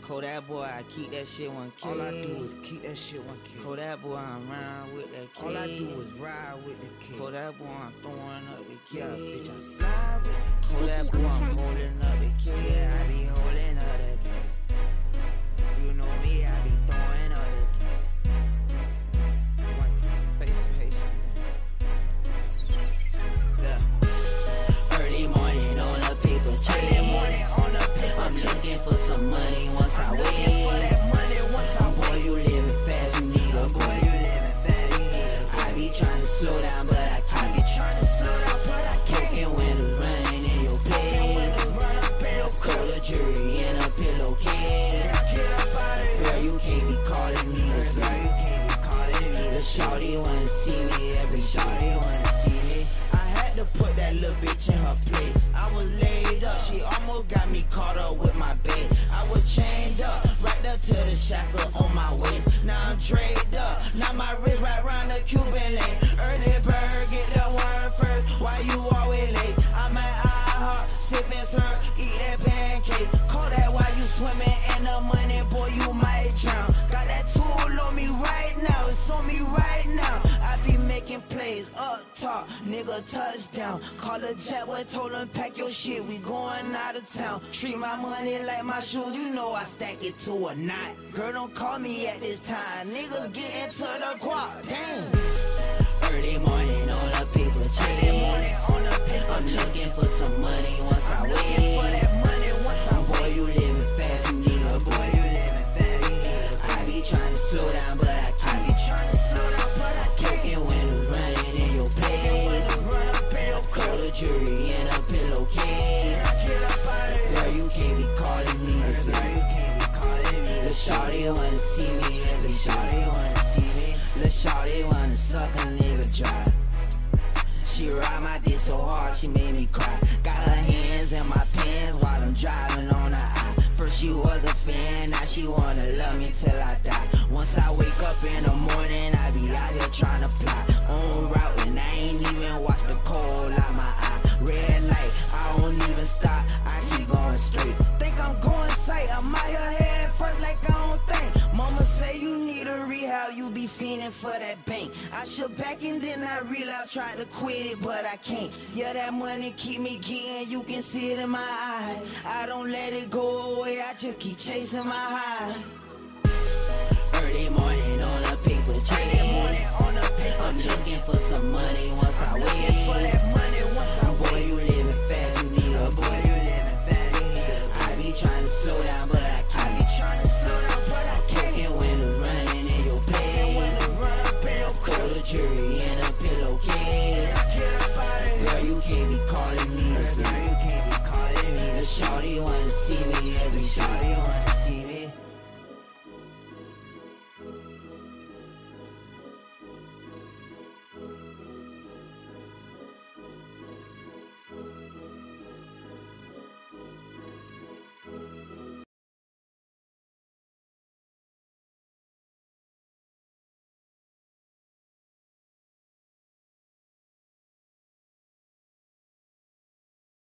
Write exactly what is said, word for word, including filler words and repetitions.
Call that boy, I keep that shit one K. All I do is keep that shit one K. Call that boy, I'm round with that K. All I do is ride with the K. Call that boy, I'm throwing up the K. Yeah, bitch, I slide with the K. Call that boy, I'm holding up the K. Yeah, I be holding up the K. You know me, I be throwing up the K. One K, face of Haitian. Yeah. Early morning on a paper chase. Early morning on a paper I'm looking for some money once I win. For that money once I boy, you living fast, you need a boy, you living fast. I be trying to slow down, but I can't. I be trying to slow down, but I can't. Working when it's running in your place. Call the jury in a pillowcase. Girl, you can't be calling me this. Girl, you can't be calling me. The shawty wanna see me, every shawty wanna see me. I had to put that little bitch in her place. I was laid up, she almost got me caught up with my bait. I was chained up, right up to the shackle on my waist. Now I'm draped up, now my wrist right round the Cuban lane. Early bird, get the word first, why you always late? I'm at IHOP, sipping syrup, eating pancakes. Call that while you swimming in the money, boy, you might drown. Got that tool on me right now, it's on me right now. I be making plays, up top, nigga touchdown. Call a jet boy, told him pack your shit, we going out of town. Treat my money like my shoes, you know I stack it to a knot. Girl, don't call me at this time, niggas get into the guap, damn. Early morning on a paper chase. Early morning on a paper I'm looking for some money once I win. For that money once I boy, you living fast, you need a boy, you living fast. I be trying to slow down, but I can't. I be trying to slow down, but I can't. Working when it's running in your place. Run up in your call the jury in a pillowcase. Girl, you can't be calling me this. Girl, you can't be calling me. The shawty wanna see me, every shawty wanna see me. The shawty wanna suck a nigga dry. She ride my dick so hard, she made me cry. Got her hands in my pants while I'm driving on the eye. First she was a fan, now she wanna love me till I die. Once I wake up in the morning, I be out here trying to fly. On route and I ain't even watch the cold out my eye. Red light, I don't even stop, I keep going straight. Think I'm going sight, I'm out here head first like I don't think. Mama say you need a rehab, you be fiending for that bank. I should back and then I realized, tried to quit it, but I can't. Yeah, that money keep me getting, you can see it in my eye. I don't let it go away, I just keep chasing my high. Early morning on a paper chase. Early morning on a paper I'm looking for some money once I win. For that money once I boy, you living fast, you need a boy, you living fast. I be trying to slow down, but I can't. I be trying to slow down, but I can't. Working when it's running in your place. Run up in your call the jury in a pillowcase. Girl, you can't be calling me this. Girl, you can't be calling me. The shawty wanna see me, every shawty wanna